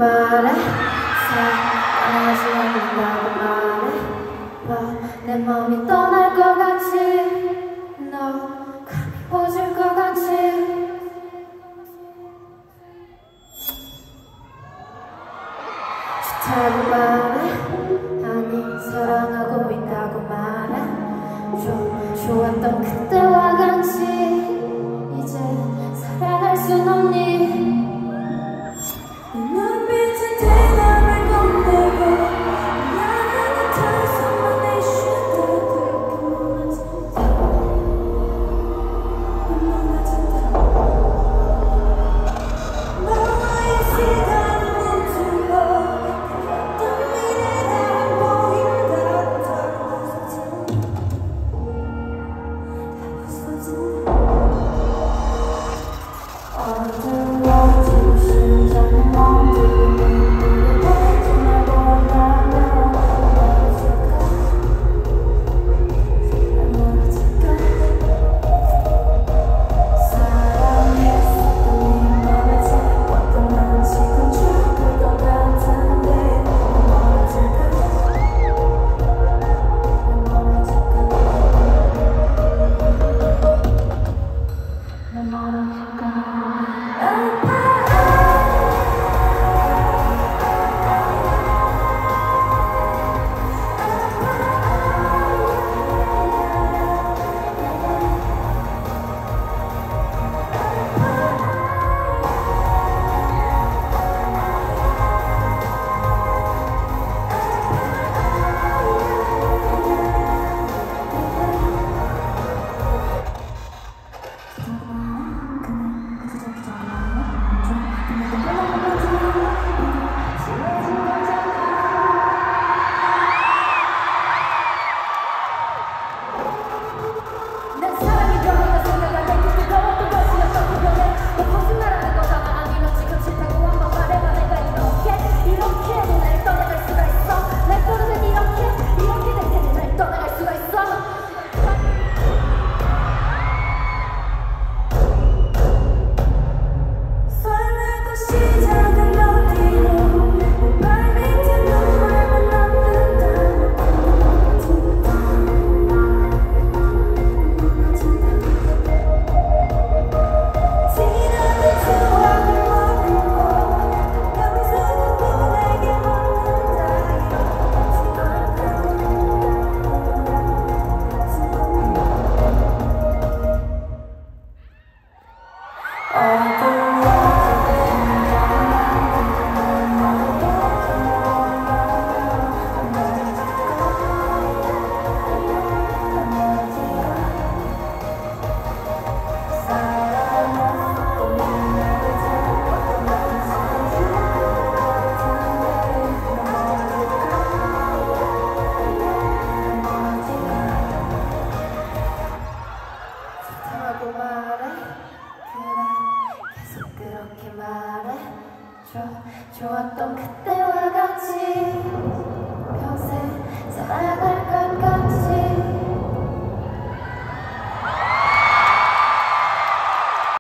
말해 사랑하지 않는다고 말해 내 마음이 떠날 것 같이 너 가미워질 것 같이 좋다고 말해 아니 사랑하고 있다고 말해 좋았던 그때와 같이 이제 사랑할 순 없니 눈빛은 대답을 건네고 미안하게 털수만 내쉬다 그렇게 무너진다 너와의 시간을 멈추고 그렸던 미래가 안 보인다 다 부서진다 어두워지고 심장이 멈추고 눈물을 보지 말고 한다면 멀어질까 사랑했었던 네 맘을 채웠던 난 지금 죽을 것 같은데 멀어질까 좋았던 그때와 같이 평생 살아갈